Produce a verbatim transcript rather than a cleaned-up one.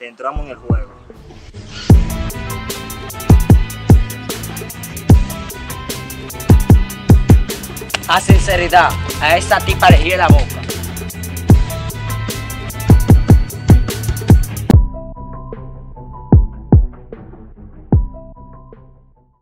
entramos en el juego. A sinceridad, a esa tipa le giré la boca.